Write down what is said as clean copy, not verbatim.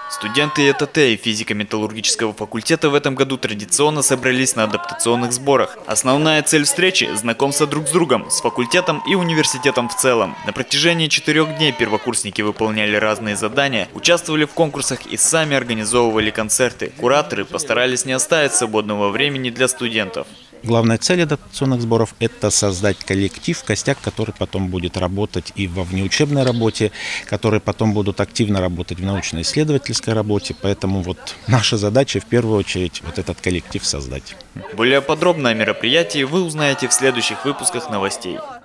Студенты ЭТТ и физико-металлургического факультета в этом году традиционно собрались на адаптационных сборах. Основная цель встречи – знакомство друг с другом, с факультетом и университетом в целом. На протяжении 4 дней первокурсники выполняли разные задания, участвовали в конкурсах и сами организовывали концерты. Кураторы постарались не оставить свободного времени для студентов. Главная цель адаптационных сборов – это создать коллектив, костяк, который потом будет работать и во внеучебной работе, которые потом будут активно работать в научно-исследовательской работе. Поэтому вот наша задача в первую очередь вот этот коллектив создать. Более подробно о мероприятии вы узнаете в следующих выпусках новостей.